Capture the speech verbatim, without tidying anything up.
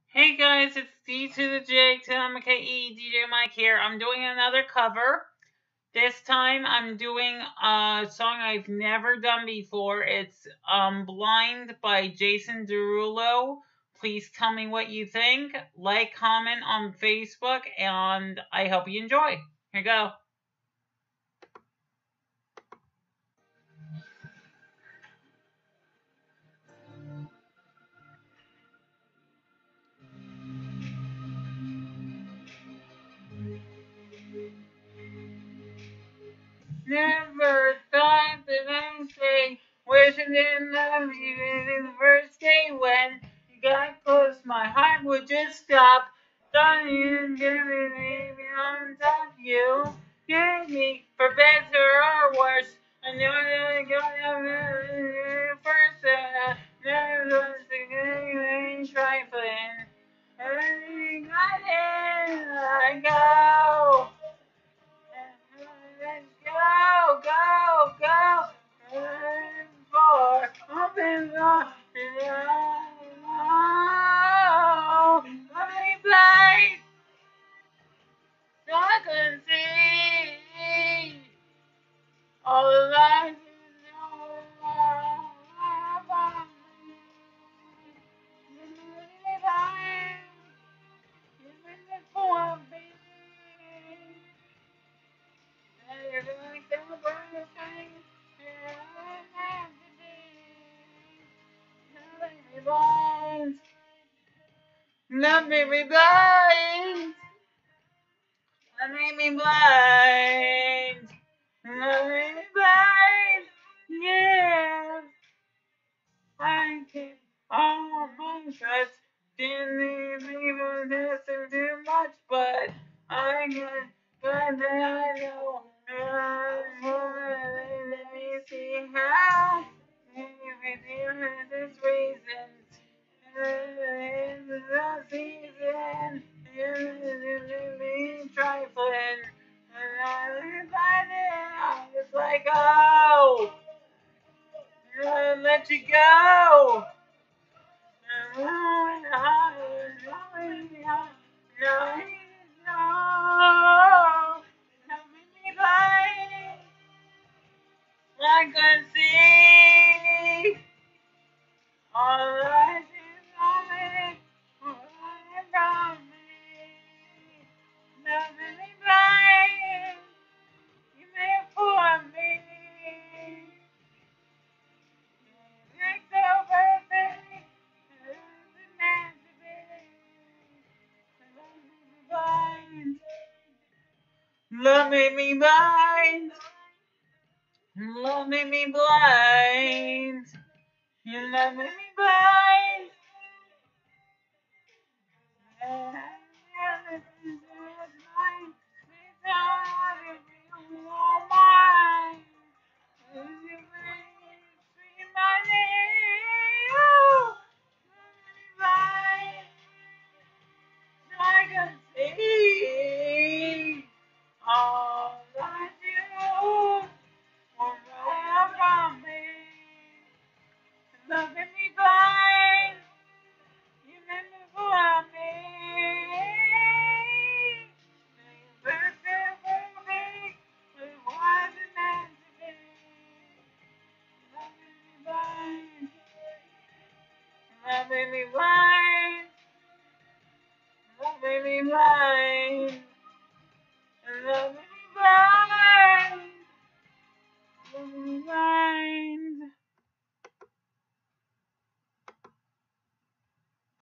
Hey guys, it's D to the J to M K E, D J Mike here. I'm doing another cover. This time I'm doing a song I've never done before. It's um Blind by Jason Derulo. Please tell me what you think. Like, comment on Facebook, and I hope you enjoy. Here you go. Never thought that I'd say wishing in love even in the first day when you got close, my heart would just stop. Thought you'd give me baby on top of you. Get me for better or worse. I know that I got you first. Uh, never was the good trifling. I got it. I go. Let's go, go, go. And for open the oh, let me play so I can see all the lights in your eyes. You made me for me. You're doing so perfect. Blind. Love made me blind. Love made me blind. Love made me blind. Yeah. I can almost trust. Didn't even listen too much, but I got glad that I know. Let me see how. If it is reasons. In the season, you trifling, and I find it, I was like, oh, and let you go. No, no, I can see all I see from me. Nothing is blind. You made for me. You're so perfect. It's meant to be. Love made me blind. Love made me blind. You love made me blind. All I do, from me, loving me blind. You made me for me. Perfect for me. It wasn't meant to be. Loving me blind. Loving me blind. Loving me blind. Loving me blind.